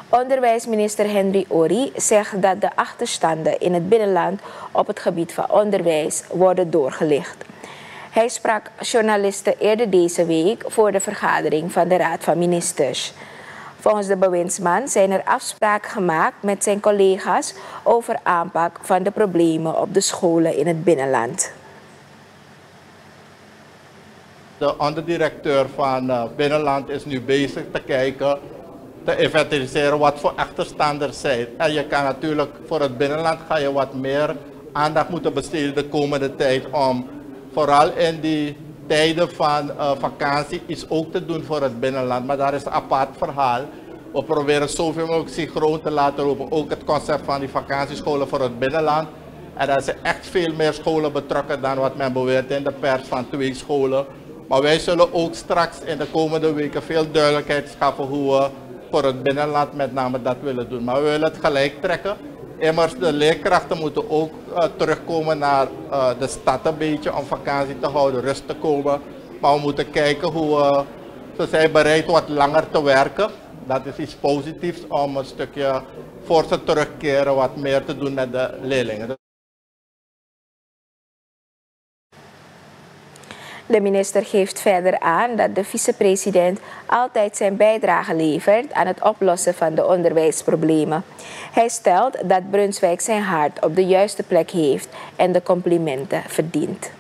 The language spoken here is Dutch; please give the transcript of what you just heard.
Onderwijsminister Henry Ory zegt dat de achterstanden in het binnenland op het gebied van onderwijs worden doorgelicht. Hij sprak journalisten eerder deze week voor de vergadering van de Raad van Ministers. Volgens de bewindsman zijn er afspraken gemaakt met zijn collega's over aanpak van de problemen op de scholen in het binnenland. De onderdirecteur van Binnenland is nu bezig te kijken, te inventariseren wat voor achterstanders zijn. En je kan natuurlijk voor het binnenland ga je wat meer aandacht moeten besteden de komende tijd om vooral in die tijden van vakantie iets ook te doen voor het binnenland. Maar daar is een apart verhaal. We proberen zoveel mogelijk synchroon te laten lopen. Ook het concept van die vakantiescholen voor het binnenland. En er zijn echt veel meer scholen betrokken dan wat men beweert in de pers van 2 scholen. Maar wij zullen ook straks in de komende weken veel duidelijkheid schaffen hoe we voor het binnenland met name dat willen doen. Maar we willen het gelijk trekken. Immers de leerkrachten moeten ook terugkomen naar de stad een beetje om vakantie te houden, rust te komen. Maar we moeten kijken hoe ze zijn bereid wat langer te werken. Dat is iets positiefs om een stukje voor ze terugkeren wat meer te doen met de leerlingen. De minister geeft verder aan dat de vicepresident altijd zijn bijdrage levert aan het oplossen van de onderwijsproblemen. Hij stelt dat Brunswijk zijn hart op de juiste plek heeft en de complimenten verdient.